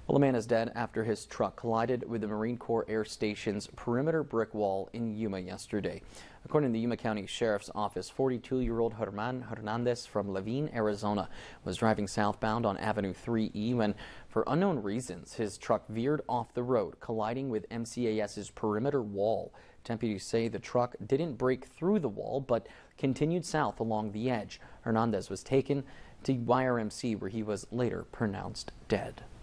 Well, a man is dead after his truck collided with the Marine Corps Air Station's perimeter brick wall in Yuma yesterday. According to the Yuma County Sheriff's Office, 42-year-old Herman Hernandez from Levine, Arizona, was driving southbound on Avenue 3E when, for unknown reasons, his truck veered off the road, colliding with MCAS's perimeter wall. Deputies say the truck didn't break through the wall, but continued south along the edge. Hernandez was taken to YRMC, where he was later pronounced dead.